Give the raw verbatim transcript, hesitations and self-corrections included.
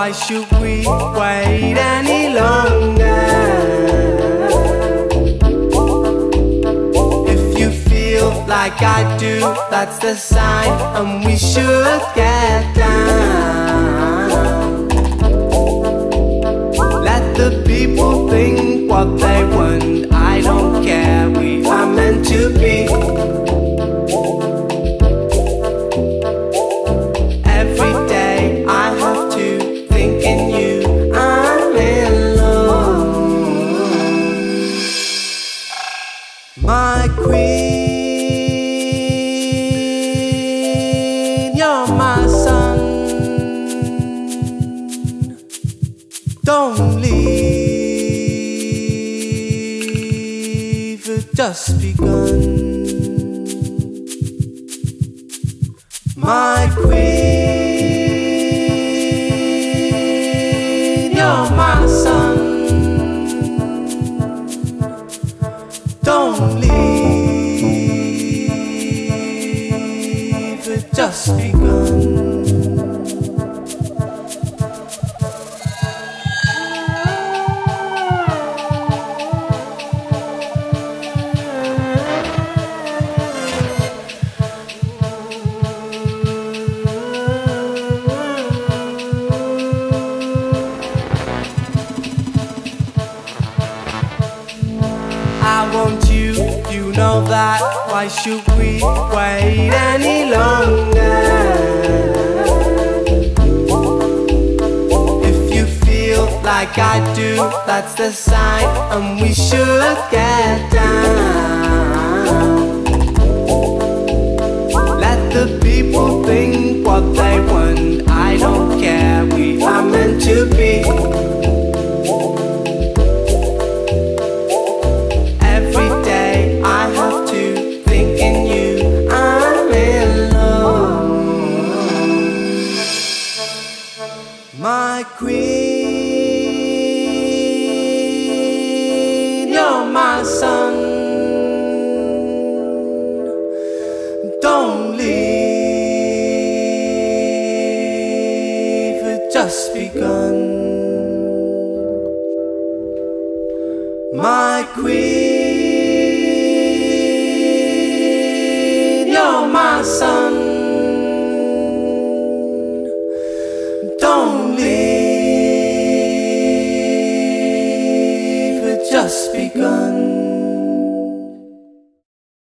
why should we wait any longer? If you feel like I do, that's the sign, and we should get down. Let the people think what they want, I don't care, we are meant to be. Every day I have to think in you, I'm in love. My queen, you're my sun. Don't leave, it just begun. My queen, you're my sun. Don't leave, it just begun. I want you, you know that. Why should we wait any longer? If you feel like I do, that's the sign, and we should get down. Let the people think what they want, I don't care, we are meant to be. My queen, you're my sun. Don't leave, it just begun. My queen, you're my sun. Don't leave, it just begun.